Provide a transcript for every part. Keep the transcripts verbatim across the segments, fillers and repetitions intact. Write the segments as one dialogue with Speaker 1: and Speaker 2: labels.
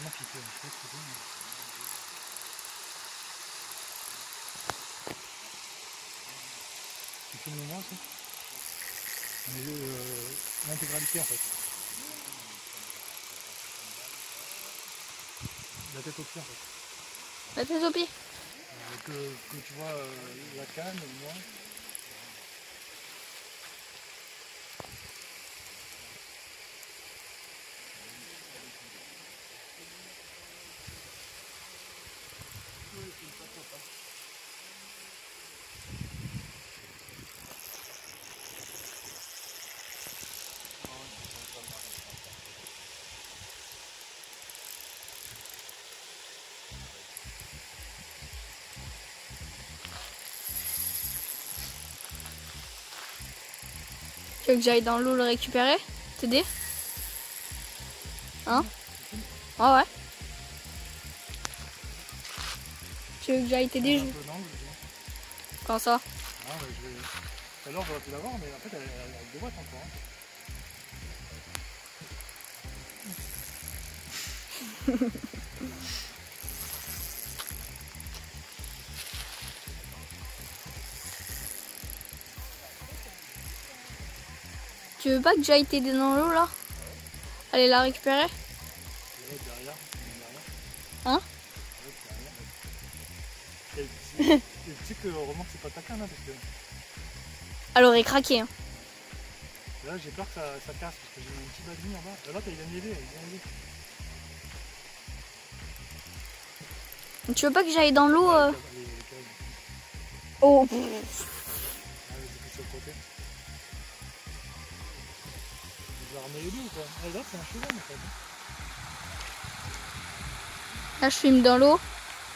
Speaker 1: vraiment piqué, je sais pas ce que c'est. Tu filmes le moi aussi. Mais euh, l'intégralité en fait. La tête au pied en fait.
Speaker 2: La tête au pied.
Speaker 1: Euh, que, que tu vois euh, la canne, moi.
Speaker 2: Tu veux que j'aille dans l'eau le récupérer? T'aider? Hein? Ah ouais. Tu veux que j'aille t'aider? Je... Quand ça?
Speaker 1: Ah, bah, je vais... Tout à l'heure j'aurais pu l'avoir, mais en fait elle, elle, elle déboîte encore. Hein.
Speaker 2: Tu veux pas que j'aille t'aider dans l'eau là? Allez la récupérer?
Speaker 1: Ouais, derrière, derrière.
Speaker 2: Hein?
Speaker 1: Ouais, derrière. Et, et tu sais que heureusement que c'est pas ta canne, hein, parce que
Speaker 2: Elle aurait craqué. Hein.
Speaker 1: là j'ai peur que ça, ça casse, parce que j'ai un petit badin en bas. Là t'as une idée, une idée.
Speaker 2: Tu veux pas que j'aille dans l'eau?
Speaker 1: Ouais,
Speaker 2: euh...
Speaker 1: les, les, les
Speaker 2: Oh.
Speaker 1: ah, ouais, c'est sur le côté. Vous avez remis ou quoi? Ah, là c'est un cheval en fait.
Speaker 2: Là je filme dans l'eau.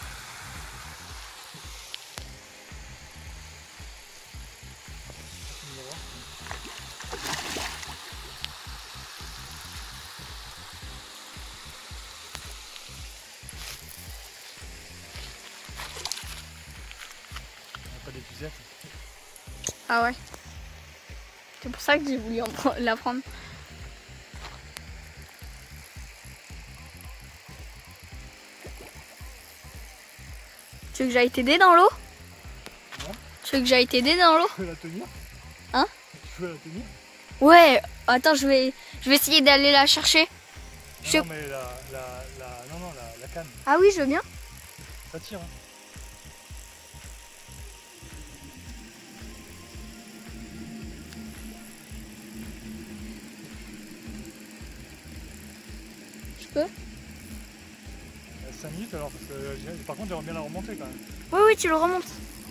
Speaker 1: Pas d'épuisette.
Speaker 2: Ah ouais. C'est pour ça que j'ai voulu en pre- la prendre. Tu veux que j'aille t'aider dans l'eau?
Speaker 1: Non.
Speaker 2: Tu veux que j'aille t'aider dans l'eau?
Speaker 1: Tu veux la tenir?
Speaker 2: Hein?
Speaker 1: Tu veux la tenir?
Speaker 2: Ouais. Attends, je vais, je vais essayer d'aller la chercher.
Speaker 1: Non,
Speaker 2: Je...
Speaker 1: non mais la, la, la, non, non, la, la canne,
Speaker 2: Ah oui, je veux bien.
Speaker 1: ça tire. Hein.
Speaker 2: Je peux?
Speaker 1: cinq minutes alors, parce que j'ai- par contre j'aimerais bien la remonter quand même.
Speaker 2: Oui, oui, tu le remontes.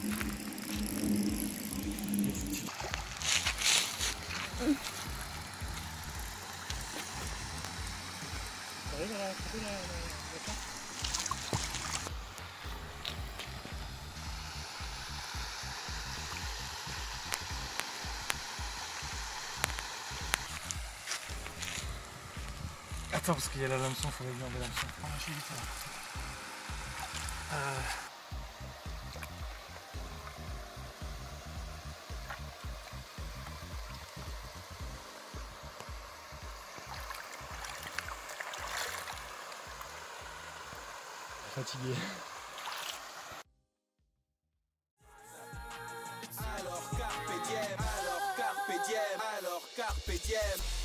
Speaker 1: T'arrives à la attraper la, la, la canne? Attends, parce qu'il y a la hameçon, il faudrait bien de l'hameçon. Ah, je suis vite là. Euh... Fatigué.
Speaker 3: Alors carpe diem, alors carpe diem, alors carpe diem.